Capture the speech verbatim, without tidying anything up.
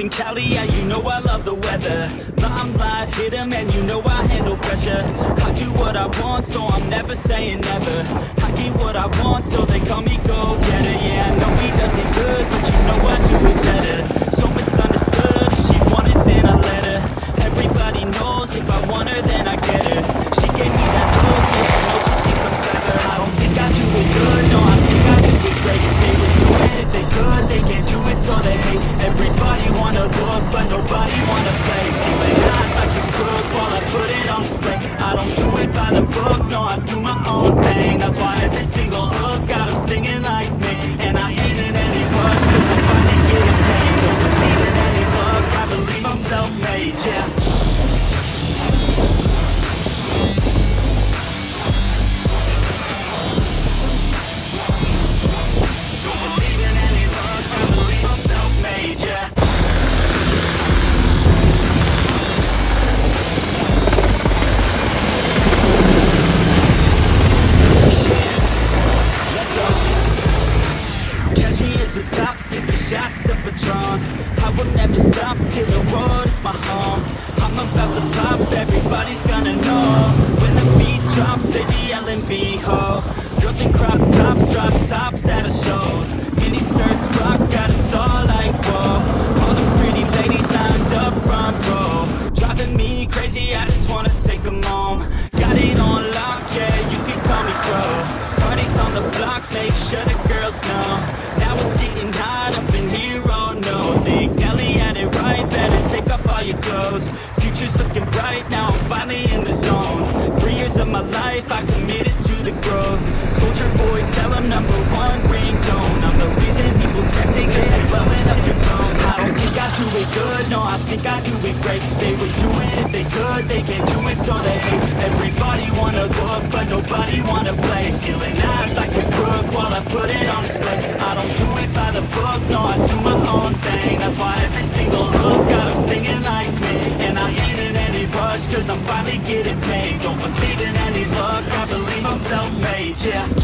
in Cali, yeah, you know I love the weather. Limelight, hit 'em, and you know I handle pressure. I do what I want, so I'm never saying never. I get what I want, so they call me go-getter. Yeah, I know he does it good, but you know I do it better. So misunderstood, if she wanted, then I let her. Everybody knows, if I want her, then I get her. She gave me that look, yeah, she knows she thinks I'm clever. I don't think I do it good, no, I think I do it great. They would do it if they could, they can't do it, so they hate. Everybody wanna look, but nobody wanna play. Stealing eyes like a crook while I put it on display. I don't do it by the book, no, I do my own thing. That's why every single hook got them singing like me. And I ain't in any rush, cause I'm finally getting paid. Don't believe in any luck, I believe I'm self-made, yeah. Top sipping shots of Patron. I will never stop till the road is my home. I'm about to pop, everybody's gonna know. When the beat drops, they be yelling B-ho. Girls in crop tops, drop tops at the shows. Mini skirts rock, got us all like whoa. All the pretty ladies lined up front row. Driving me crazy, I just wanna take them home. Got it on lock, yeah, you can call me bro. Parties on the blocks, make sure the girls know. Now it's getting hot up in here, oh no. Think Nelly had it right, better take off all your clothes. Future's looking bright, now I'm finally in the zone. Three years of my life, I committed to the growth. Soldier boy, tell him number one ringtone. I'm the reason people texting, cause they're blowing up your phone. I don't think I do it good, no, I think I do it great. They would do it if they could, they can't do it, so they hate. Everybody wanna look, but nobody wanna play. Stealing eyes like a crook while I put it on display. I don't do it by the book, no, I do my own thing. That's why every single hook got them singing like me. And I ain't in any rush, cause I'm finally getting paid. Don't believe in any luck, I believe I'm self-made, yeah.